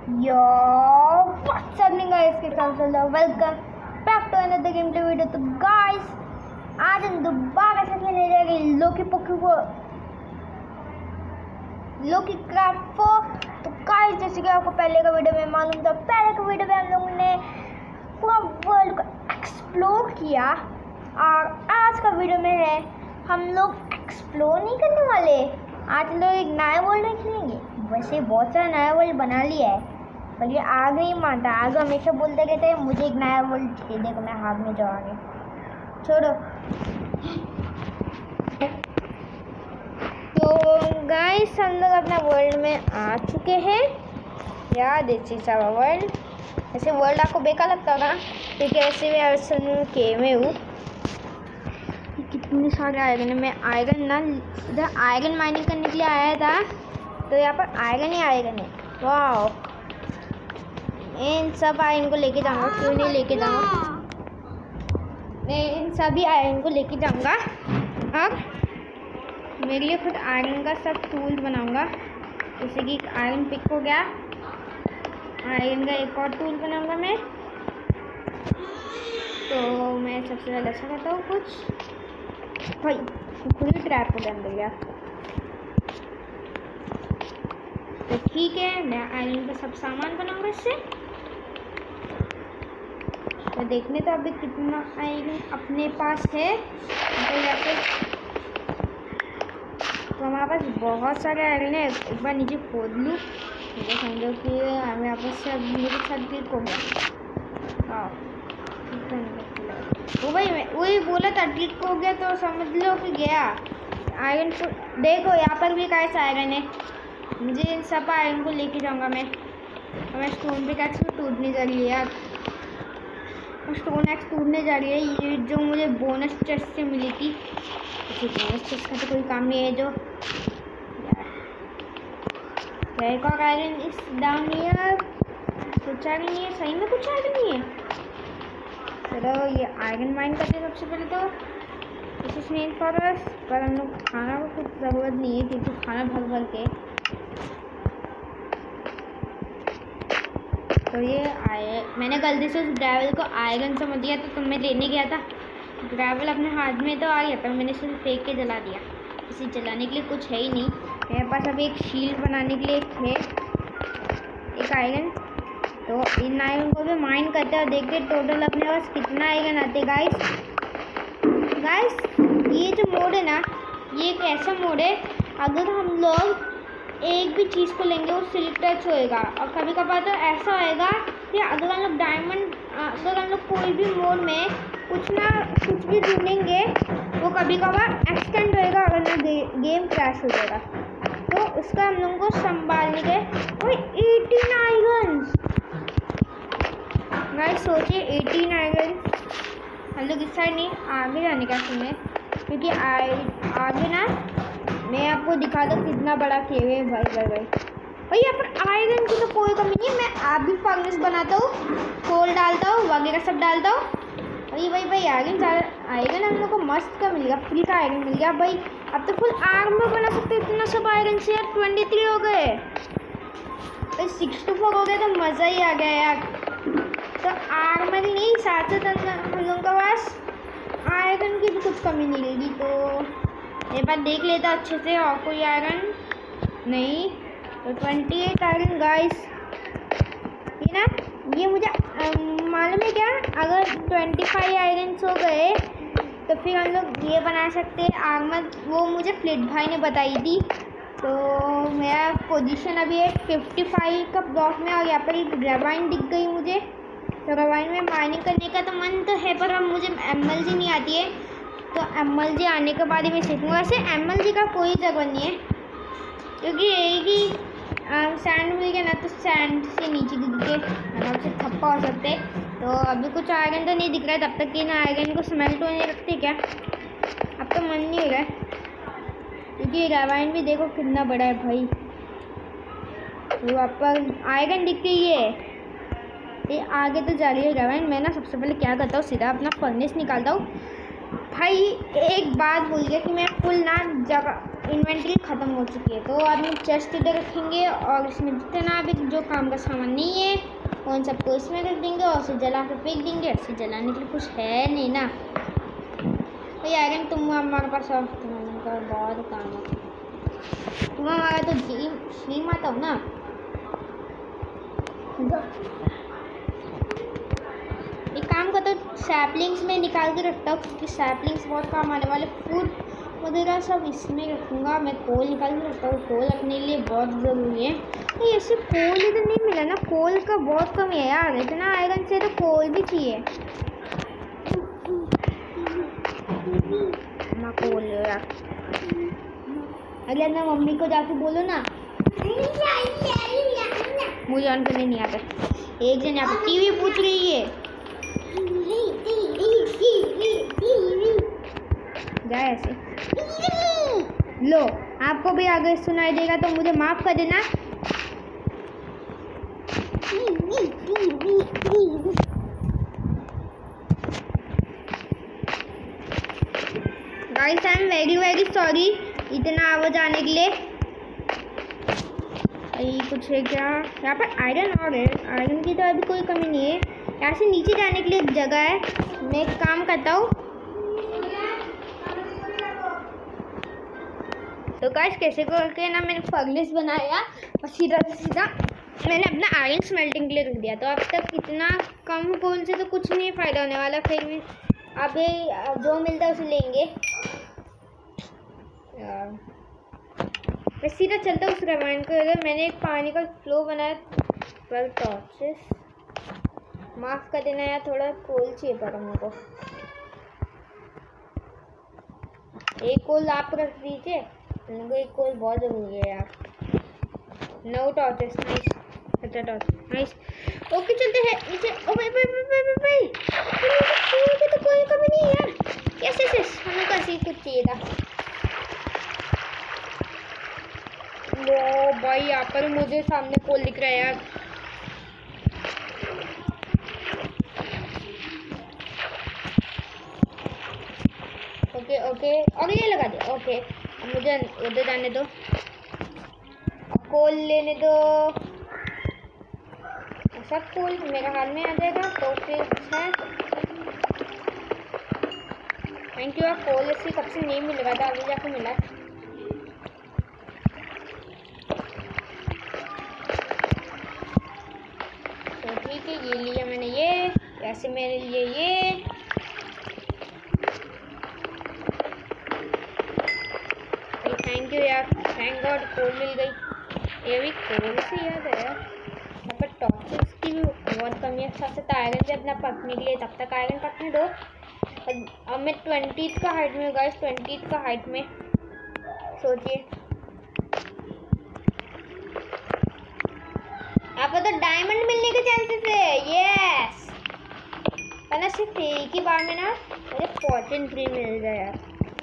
Yo, what's happening guys? के साथ welcome back to another game play video. तो guys आज हम दोबारा से खेलने जा रहे हैं लोकी क्राफ्ट 4। तो गाइस जैसे कि आपको पहले का वीडियो में मालूम था, पहले के वीडियो में हम लोगों ने पूरा वर्ल्ड को एक्सप्लोर किया और आज का वीडियो में है हम लोग एक्सप्लोर नहीं करने वाले, आज हम लोग एक नया वर्ल्ड में खेलेंगे। वैसे बहुत सारा नया वर्ल्ड बना लिया है पर ये आगे नहीं मानता। आगे हमेशा बोलते रहते हैं मुझे एक नया वर्ल्ड खेलने को, मैं हाथ में जाऊँगे। छोड़ो। तो गाइस हम लोग अपना वर्ल्ड में आ चुके हैं। याद है वर्ल्ड। ऐसे वर्ल्ड आपको बेकार लगता होगा क्योंकि ऐसे भी असल में के में हूँ। कितने सारे आयरन है। मैं आयरन ना इधर आयरन माइनिंग करने के लिए आया था, तो यहाँ पर आयरन ही आयरन है। वाह, इन सब आयरन को लेके जाऊँगा। क्यों नहीं लेके जाऊँगा, मैं इन सभी आयरन को लेके जाऊँगा। अब मेरे लिए खुद आयरन का सब टूल बनाऊँगा। जैसे कि आयरन पिक हो गया, आयरन का एक और टूल बनाऊँगा मैं। तो मैं सबसे पहले ऐसा करता हूँ कुछ। भाई खुद ही ट्रैप हो गया अंदर यार। तो ठीक है, मैं आयरन का सब सामान बनाऊंगा इससे। तो देखने तो अभी कितना आयरन अपने पास है। तो हमारे पास बहुत सारे आयरन है। एक बार नीचे खोद लूँ, मुझे समझो कि हमें यहाँ पर सब मेरे साथ क्लिक हो गया। हाँ वो भाई वही बोला था क्लिक हो गया, तो समझ लो कि गया आयरन। देखो यहाँ पर भी कैसा आयरन है। मुझे इन सब आयरन को लेके जाऊंगा मैं। मैं स्टोन पिकैक्स को टूटने जा रही है यार। स्टोन एक्स टूटने जा रही है, ये जो मुझे बोनस चेस्ट से मिली थी। बोनस चेस्ट का तो कोई काम नहीं है जो यार। एक और आयरन इस डाउन हियर। कुछ आयरन नहीं है, सही में कुछ आयरन नहीं है। चलो ये आयरन माइन करते हैं सबसे पहले। तो this is main for us, पर हम लोग खाना को कुछ ज़रूरत नहीं है क्योंकि खाना भर भर के। तो ये मैंने गलती से उस ग्रेवल को आयरन समझ दिया, तो मैं लेने गया था। ग्रेवल अपने हाथ में तो आ गया था, मैंने सिर्फ फेंक के जला दिया। इसे जलाने के लिए कुछ है ही नहीं मेरे पास। अभी एक शील्ड बनाने के लिए है एक आयरन। तो इन आयरन को भी माइन करते हैं और देखते टोटल अपने पास कितना आयरन आते। गाइस ये जो मोड है ना, ये एक ऐसा मोड है अगर हम लोग एक भी चीज़ को लेंगे वो सिल्क टच होएगा। और कभी कभार तो ऐसा होएगा कि अगर हम लोग डायमंड, अगर हम लोग कोई भी मोड में कुछ भी ढूंढेंगे वो कभी कभार एक्सटेंड होएगा, अगर ना गेम क्रैश हो जाएगा। तो उसका हम लोगों को संभालने के 18 आयरन। गाइस सोचिए 18 आयरन। हम लोग इस साइड नहीं, आगे जाने का सुने क्योंकि आगे ना मैं आपको दिखा दूँ कितना बड़ा केव है। भाई यहाँ पर आयरन की तो कोई कमी नहीं है। मैं आप भी फर्नेस बनाता हूँ, कोल डालता हूँ वगैरह सब डालता हूँ। भाई आयरन हम लोग को मस्त का मिल गया, फ्री का आयरन मिल गया भाई। अब तो फुल आर्मर बना सकते इतना सब आयरन से यार। 23 हो गए भाई, 64 हो गए तो मज़ा ही आ गया यार। तो आर्मर ही नहीं, साथ हम लोगों के पास आयरन की भी कुछ कमी नहीं रहेगी। तो एक बार देख लेता अच्छे से, और कोई आयरन नहीं। तो 28 आयरन गाइस। ये ना ये मुझे मालूम है क्या, अगर 25 आयरन हो गए तो फिर हम लोग ये बना सकते हैं आर्मर। वो मुझे फ्लिट भाई ने बताई थी। तो मेरा पोजीशन अभी है 55 का ब्लॉक में, और यहाँ पर एक ग्रेवाइन दिख गई मुझे। तो ग्रेवाइन में माइनिंग करने का तो मन तो है, पर अब मुझे एमएलजी नहीं आती है। तो एमएलजी आने के बाद ही मैं सीखूँगा। वैसे एमएलजी का कोई जरूरत नहीं है क्योंकि एक ही सैंड मिल गया ना, तो सैंड से नीचे गिर के आराम से थप्पा हो सकते। तो अभी कुछ आयरन तो नहीं दिख रहा है, तब तक कि ना आयरन को स्मेल्ट होने रखते क्या। अब तो मन नहीं हो रहा है क्योंकि ग्रेवाइन भी देखो कितना बड़ा है भाई। तो वहाँ पर आयरन दिख रही है, ये आगे तो जा रही है ग्रेवाइन। मैं ना सबसे पहले क्या करता हूँ, सीधा अपना फर्नेस निकालता हूँ। भाई एक बात बोल गया कि मैं फुल ना जगह इन्वेंट्री ख़त्म हो चुकी है, तो अब हम चेस्ट इधर रखेंगे और इसमें जितना भी जो काम का सामान नहीं है उन सबको इसमें रख देंगे और उसे जला के फेंक देंगे। ऐसे जलाने के लिए कुछ है नहीं ना भाई। आर्यन तुम हमारे पास तुम्हारा बहुत काम है, तुम हमारा तो ड्रीम आता हो ना। एक काम करता हूँ, सैपलिंग्स में निकाल के रखता हूँ क्योंकि सैपलिंग्स बहुत काम आने वाले। फूड वगैरह सब इसमें रखूँगा। मैं कोल निकाल के रखता हूँ, कोल अपने लिए बहुत ज़रूरी है। नहीं ऐसे कोल इधर नहीं मिला ना, कोल का बहुत कमी है यार। इतना आयरन से तो कोल भी चाहिए ना, कोल यार। अगले ना मम्मी को जाके बोलो ना, मुझे ऑन करने नहीं आता। एक जन यहाँ पर टीवी पूछ रही है, जाए ऐसे। लो आपको भी आगे सुनाई देगा तो मुझे माफ कर देना। Guys I am very sorry इतना आवाज आने के लिए। कुछ है क्या यहाँ पर? आयरन और है, आयरन की तो अभी कोई कमी नहीं है। यहाँ से नीचे जाने के लिए एक जगह है। मैं एक काम करता हूँ, तो गाइस कैसे करके ना मैंने फर्नेस बनाया और सीधा मैंने अपना आयरन स्मेल्टिंग के लिए रख दिया। तो अब तक इतना कम कोल से तो कुछ नहीं फ़ायदा होने वाला। फिर भी अभी जो मिलता है उसे लेंगे। मैं सीधा चलता हूँ उस रिमाइंड को। मैंने एक पानी का फ्लो बनाया पर टॉर्चेस माफ़ कर देना यार, थोड़ा कोल चाहिए पर हमको। एक कोल आप रख दीजिए, हमको एक कोल बहुत ज़रूरी है यार। 9 टॉर्चेस, नाइस। अच्छा टॉर्च, नाइस। ओके चलते हैं नीचे। ओ भाई तो कोई कमी नहीं है यार। यस हमें कैसे कुछ चाहिए था। लो भाई यहाँ पर मुझे सामने कोल दिख रहा है यार। ओके और ये लगा दे। ओके अब मुझे उधर जाने दो, कोल लेने दो। सब कोल मेरे हाथ में आ जाएगा तो फिर अच्छा है। Thank you. कोल ऐसे कब से नहीं मिल रहा था, अभी जाके मिला। तो ठीक है, ये लिया मैंने, ये ऐसे मेरे लिए ये। थैंक यू यार, थैंक गॉड कोल मिल गई। ये भी कोल से याद है यार, यहाँ पर टॉर्चेस की भी बहुत कमी है। सबसे आयरन से अपना पकने के लिए, तब तक आयरन पकने दो। अब मैं 20th का हाइट में, गाइस 20th का हाइट में सोचिए। यहाँ पर तो डायमंड मिलने के चांसेस है। यस पहले सिर्फ एक ही बार में ना मुझे फॉर्चून 3 मिल गया यार।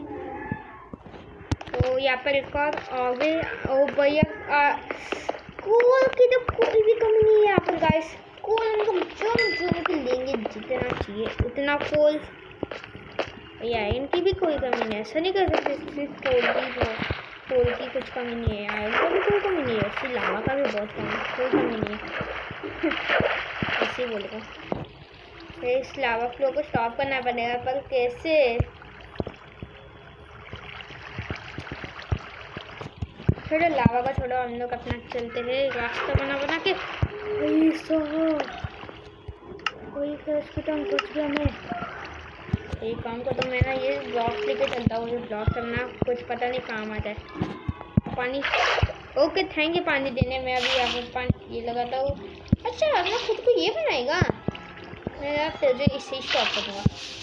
तो यहाँ पर एक और आगे। ओ भैया कोल की तो कोई भी कमी नहीं है यहाँ पर गाइस। कोल हम जो कि लेंगे जितना चाहिए उतना कोल। भैया इनकी भी कोई कमी नहीं है, ऐसा नहीं कर सकते सिर्फ कोल की कुछ कमी नहीं है। आयरन का भी कोई कमी नहीं है, उससे लावा का भी बहुत कमी है, कोई कमी नहीं है। ऐसे ही बोलेगा। फिर इस लावा फ्लो को स्टॉप करना पड़ेगा, पर कैसे? थोड़ा लावा का छोड़ो, हम लोग अपना चलते हैं रास्ता बना के। कोई कुछ भी हमें एक काम को तो मैं ना ये ब्लॉक लेके चलता हूँ। ये ब्लॉक करना कुछ पता नहीं काम आता है। पानी ओके थैंक यू पानी देने में। अभी यहाँ पर पानी ये लगाता हूँ। अच्छा मैं खुद को ये बनाएगा, मैं फिर इसे स्टॉप करूँगा।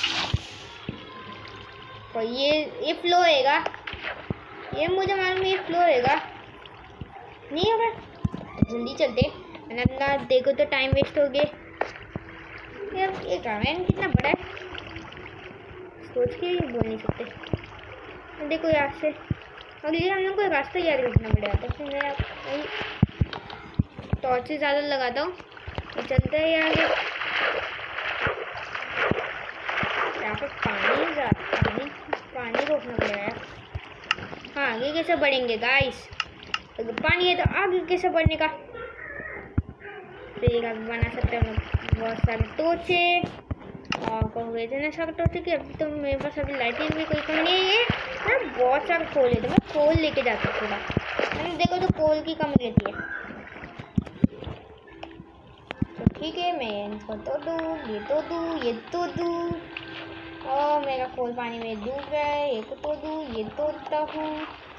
और ये फ्लो रहेगा, ये मुझे मालूम है, ये फ्लो रहेगा। नहीं होगा, जल्दी चलते। मैंने अपना देखो तो टाइम वेस्ट हो गया यार। ये गार्डन कितना बड़ा है, सोच के ये बोल नहीं सकते। देखो यहाँ से और ये हम लोग को रास्ता याद रखना पड़ेगा। तो फिर मैं टॉर्चेस ज़्यादा लगाता हूँ तो चलते हैं यहाँ पर पानी पानी रोकना पड़ेगा यार। हाँ आगे कैसे बढ़ेंगे गाइस, अगर पानी है तो आगे कैसे बढ़ने का। फिर आप बना सकते हैं बहुत सारे टोचे और कहोगे इतने सारे टोचे कि अभी तो मेरे पास अभी लाइटिंग भी कोई कमी नहीं है। मैं बहुत सारे कोल है तो मैं कोल लेके जाता हूँ थोड़ा। मैंने देखो तो कोल की कमी रहती है। तो ठीक है मैं इनको तो दूँ, ये तो दूँ, ये तो दूँ। और मेरा कोल पानी में डूब रहा है, ये तो दूँ, ये तोड़ता हूँ,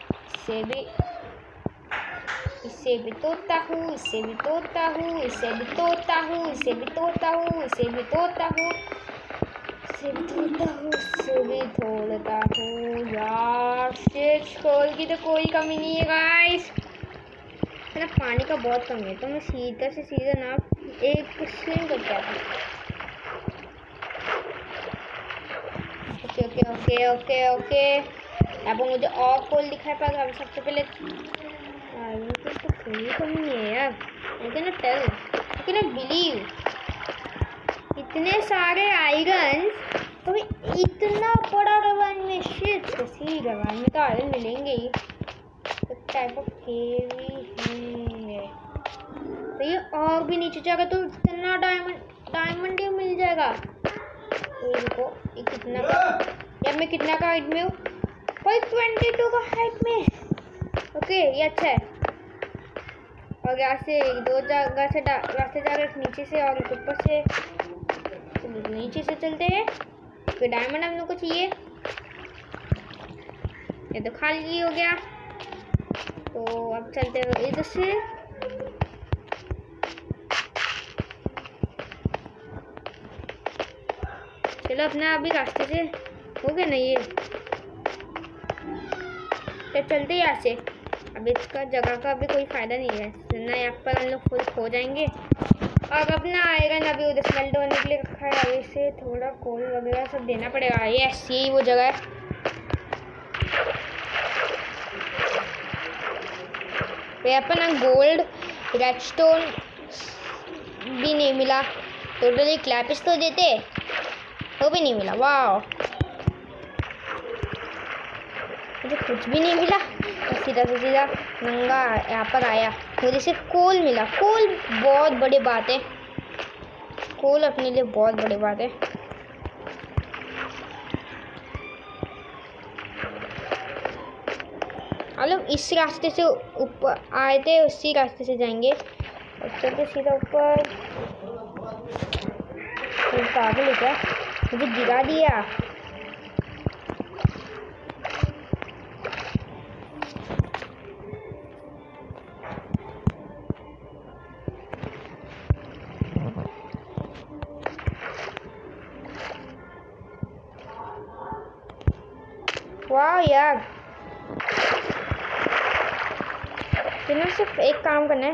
इससे भी तोड़ता हूँ, इससे भी तोड़ता हूँ, इससे भी तोड़ता हूँ, इससे भी तोड़ता हूँ, इससे भी तोड़ता हूँ, इससे भी तोड़ता हूँ, इससे भी तोड़ता हूँ। यार शेष कोल की तो कोई कमी नहीं है गाइस। मेरा पानी का बहुत कमी है तो मैं सीधा से सीधा ना एक स्विम करके आता हूँ। Okay okay okay okay okay. अब मुझे और कोल दिखाई पड़ेगा। अभी सबसे पहले तो कोई कमी नहीं है यार। I can not tell, I can not believe. इतने सारे आयरन तो इतना बड़ा रवान में शिट कैसी रवान में तो आयरन मिलेंगे ही। टाइप ऑफ केवी है तो ये और भी नीचे जाएगा तो इतना डायमंड ही मिल जाएगा। तो ये देखो ये कितना का, या मैं कितना का हाइट में हूँ, 522 का हाइट में। ओके ये अच्छा है। और यहाँ से दो जगह से रास्ते जा रहे, नीचे से और ऊपर से। तो नीचे से चलते हैं फिर डायमंड हम लोग को चाहिए। ये तो खाली हो गया तो अब चलते हैं इधर से। चलो अपना अभी रास्ते से हो गया ना ये, तो चलते यहाँ से। अब इसका जगह का अभी कोई फायदा नहीं है ना, यहाँ पर हम लोग फुल खो जाएंगे। और अपना आएगा ना अभी उधर स्मेल्ट होने के लिए रखा है, अभी से थोड़ा कोल वगैरह सब देना पड़ेगा। यस यही वो जगह है। यहाँ पर ना गोल्ड रेडस्टोन भी नहीं मिला, टोटली क्लैपिस तो देते वो भी नहीं मिला। वाह मुझे कुछ भी नहीं मिला, सीधा से सीधा नंगा यहाँ पर आया। मुझे सिर्फ कोल मिला। कोल बहुत बड़ी बात है, कोल अपने लिए बहुत बड़ी बात है। मतलब इस रास्ते से ऊपर आए थे उसी रास्ते से जाएंगे और चलते सीधा ऊपर। पागल है क्या, मुझे गिरा दिया। वाह यार तुम्हें सिर्फ एक काम करना है,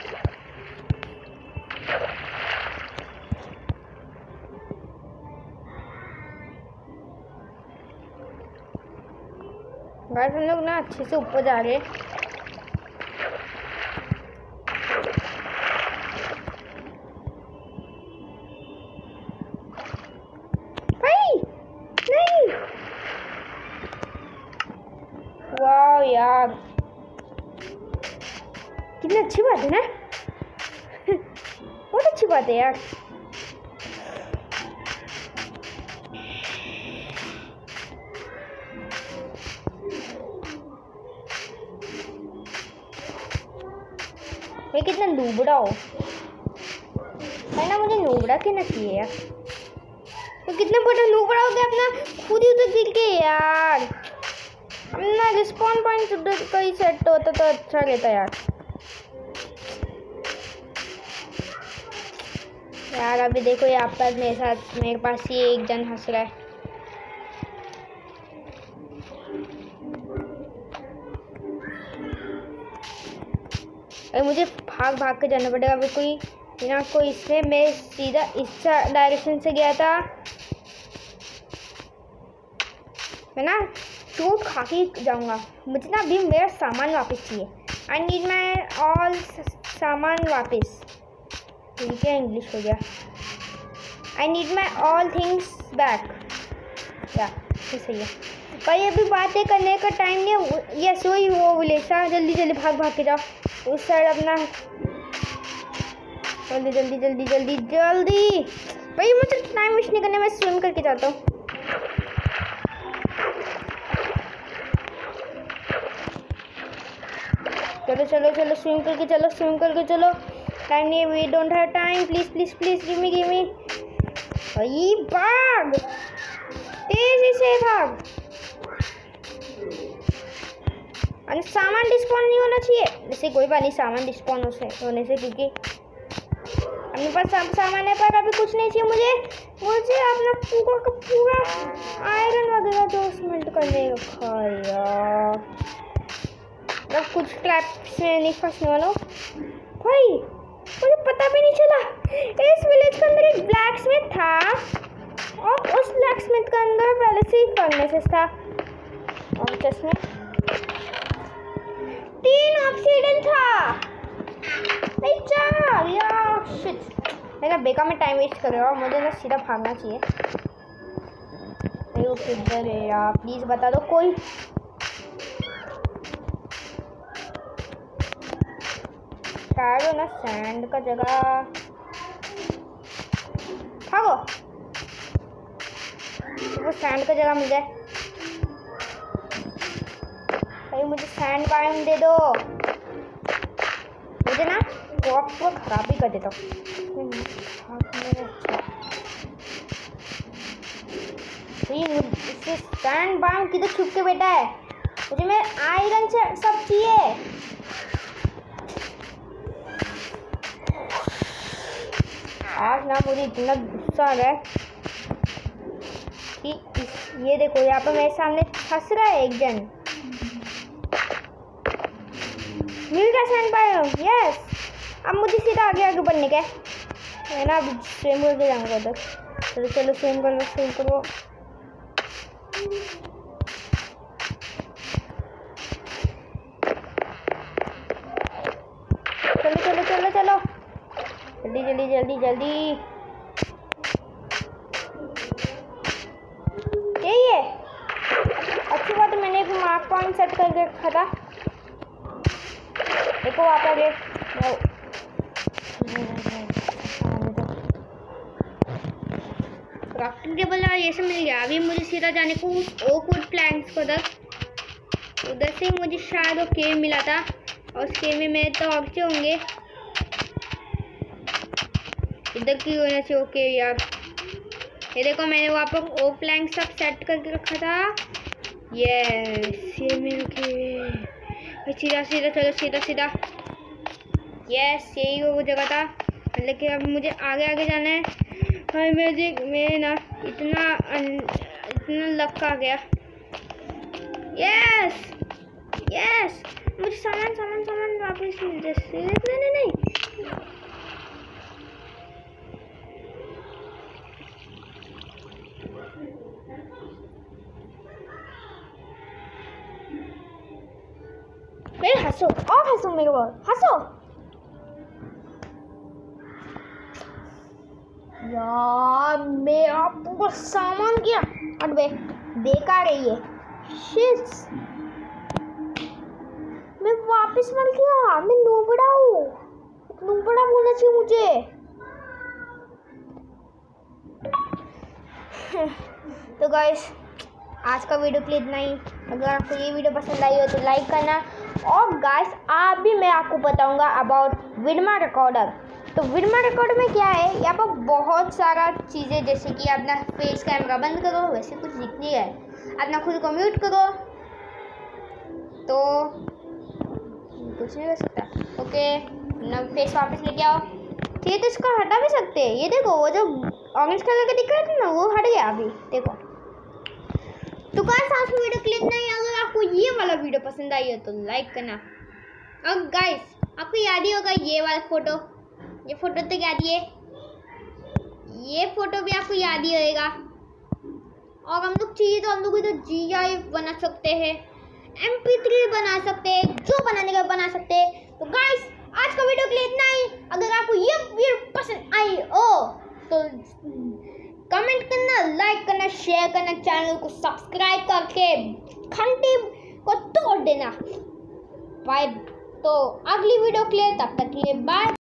गाइस हम लोग ना अच्छे से ऊपर जा रहे हैं। भाई नहीं, वाह यार कितनी अच्छी बात है ना बहुत अच्छी बात है यार। मैं कितना नूबड़ा हो है ना, मुझे नूबड़ा कहना चाहिए यार। तो कितना बड़ा नूबड़ा हो गया अपना, खुद ही उधर गिर के यार। अपना रिस्पॉन पॉइंट उधर कहीं सेट होता तो अच्छा रहता यार। यार अभी देखो यहाँ पर मेरे साथ मेरे पास ही एक जन हंस रहा है। अरे मुझे भाग भाग के जाना पड़ेगा अभी। कोई बिना कोई इसमें मैं सीधा इस डायरेक्शन से गया था, मैं ना चोट खा के जाऊँगा। मुझे ना अभी मेरा सामान वापस चाहिए। आई नीड माई ऑल सामान वापस। ठीक है इंग्लिश हो गया। I need my all things back. या सही है। भाई अभी बातें करने का टाइम नहीं। यस वही वो विलेसा, जल्दी जल्दी भाग भाग के जाओ उस साइड अपना। जल्दी जल्दी जल्दी जल्दी जल्दी भाई, मुझे टाइम वेस्ट नहीं करने, मैं स्विम करके जाता हूँ। चलो चलो चलो स्विम करके चलो, स्विम करके चलो। टाइम नहीं, we don't have time. Please please please give me. भाई भाग, तेजी से भाग। और सामान डिस्पॉन नहीं होना चाहिए, जैसे कोई बात नहीं, सामान डिस्पॉन होने से क्योंकि अपने पास सब सामान है, पर अभी कुछ नहीं चाहिए मुझे अपना पूरा का पूरा आयरन वगैरह जो स्मेल्ट करने रखा है यार। अब कुछ ट्रैप्स में नहीं फंसने वाला भाई। मुझे पता भी नहीं चला इस विलेज के अंदर एक ब्लैक स्मिथ था और उस ब्लैक स्मिथ के अंदर पहले से ही फर्नेसेस था और जिसमें 3 ऑक्सीजन था। नहीं चार यार, शिट। मैं ना बेकार में टाइम वेस्ट कर रहा हूँ, मुझे ना सीधा भागना चाहिए। नहीं वो किधर है यार, प्लीज बता दो कोई। शायद ना सैंड का जगह, भागो वो सैंड का जगह मिल जाए। भाई मुझे सैंड बायोम दे दो, मुझे ना बॉक्स को खराब ही कर देता हूँ। इससे सैंड बायोम किधर छुप के बैठा है, मुझे मैं आयरन से सब चाहिए। आज ना मुझे इतना गुस्सा आ रहा है कि ये देखो यहाँ पर मेरे सामने फंस रहा है एक जन। मिल गया सैंड बायोम, यस। अब मुझे सीधा आगे आगे बढ़ने का है ना, अब स्विम करके जाऊंगा उधर। चलो चलो स्विम करो स्विम करो। चलो चलो चलो चलो जल्दी जल्दी जल्दी जल्दी। यही है, अच्छी बात है, मैंने एक मार्क पॉइंट सेट करके रखा था। देखो वहाँ पर क्राफ्टिंग टेबल ये सब मिल गया। अभी मुझे सीधा जाने को ओक वुड प्लैंक्स को उधर से मुझे शायद वो केव मिला था और उस केव में मेरे तो ऑक्चे होंगे। इधर की होना चाहिए ओके यार। ये देखो मैंने वहाँ पर ओक प्लैंक सब सेट करके रखा था। ये मिल के सीधा सीधा चलो सीधा सीधा। यस यही वो जगह था, मतलब कि अब मुझे आगे आगे जाना है। भाई मैं ना इतना लक आ गया। यस यस मुझे सामान सामान सामान वापस मिल जाए। नहीं मेरे हंसो और हंसो, मेरे को हंसो यार। मैं आपको सामान किया अरे बेकार है ये शिट्स। मैं वापस मर गया, मैं नूबड़ा हूँ, नूबड़ा बोलना चाहिए मुझे। तो गाइस आज का वीडियो के लिए इतना ही। अगर आपको ये वीडियो पसंद आई हो तो लाइक करना। और गाइस आप भी मैं आपको बताऊंगा अबाउट विडमा रिकॉर्डर। तो विडमा रिकॉर्डर में क्या है, यहाँ पर बहुत सारा चीज़ें, जैसे कि अपना फेस कैमरा बंद करो, वैसे कुछ दिखती है, अपना खुद को म्यूट करो तो कुछ नहीं हो सकता। ओके ना फेस वापस लेके आओ, ठीक है। तो इसको हटा भी सकते हैं, ये देखो वो जो ऑरेंज कलर का दिख रहा था ना वो हट गया अभी देखो। तो गाइस आज की वीडियो क्लिक नहीं, अगर आपको ये वाला वीडियो पसंद आई है तो लाइक करना। और गाइस आपको याद ही होगा ये वाला फोटो, ये फोटो तो याद ही है, ये फोटो भी आपको याद ही होएगा। और हम लोग चाहिए तो हम लोग इधर GIF बना सकते हैं, MP3 बना सकते हैं, जो बनाने का बना सकते हैं। तो गाइस आज का वीडियो के लिए इतना ही। अगर आपको ये वीडियो पसंद आई हो तो कमेंट करना, लाइक करना, शेयर करना, चैनल को सब्सक्राइब करके घंटी को तोड़ देना। बाय। तो अगली वीडियो के लिए तब तक के लिए बाय।